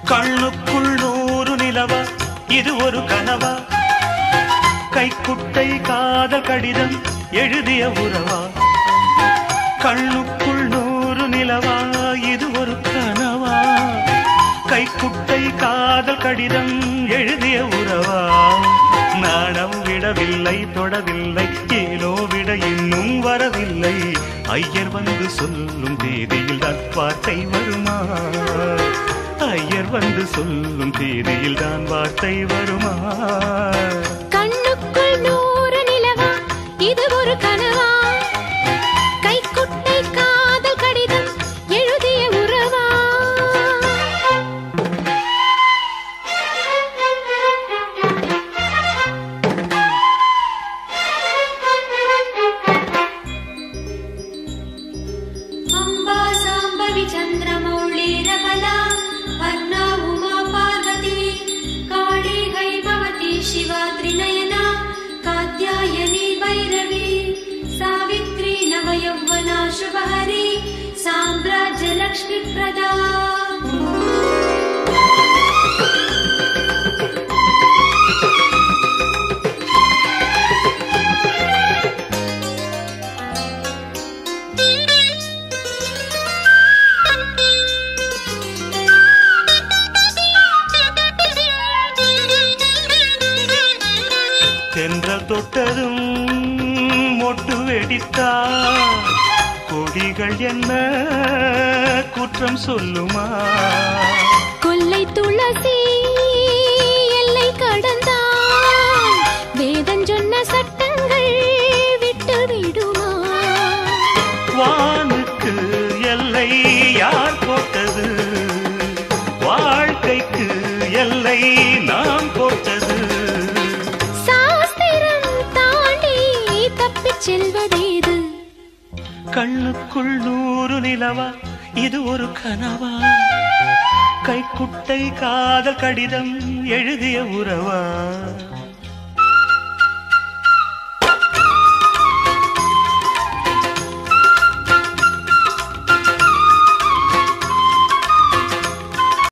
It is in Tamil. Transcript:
கண்ணுக்குள் 100 நிலவா இது ஒரு கனவா கைக்குட்டை காதல் கடிதம் எழுதிய உறவா கண்ணுக்குள் 100 நிலவா இது ஒரு கனவா கைக்குட்டை காதல் கடிதம் எழுதிய உறவா நாணம் விடவில்லை தொடவில்லை ஏனோ விட இன்னும் வரவில்லை ஐயர் வந்து சொல்லும் தேதியில் தான் வார்த்தை வருமா ஐயர் வந்து சொல்லும் தேதியில் தான் வார்த்தை வருமா கண்ணுக்குள் 100 நிலவா இது ஒரு கனவா கைக்குட்டை காதல் கடிதம் எழுதிய உறவா அம்பா சாம்பவி சந்திரமௌளிரபலா வர்ணா உமா பார்வதி காளி ஹைமவதி சிவா த்ரிநயனா காத்யாயனி பைரவி சாவித்ரி நவயௌவனா சுபஹரி சாம்ராஜ்ய லக்ஷ்மி பிரதா தென்றல் தொட்டதும் மொட்டு வெடித்தா கொடிகள் என்ன குற்றம் சொல்லுமா கொல்லை துளசி எல்லை கடந்தான் வேதம் சொன்ன சட்டங்கள் விட்டு விடுமா வானுக்கு எல்லை யார் போட்டது வாழ்க்கைக்கு எல்லை நாம் போட்டது செல்வதேது கண்ணுக்குள் 100 நிலவா இது ஒரு கனவா கைக்குட்டை காதல் கடிதம் எழுதிய உறவா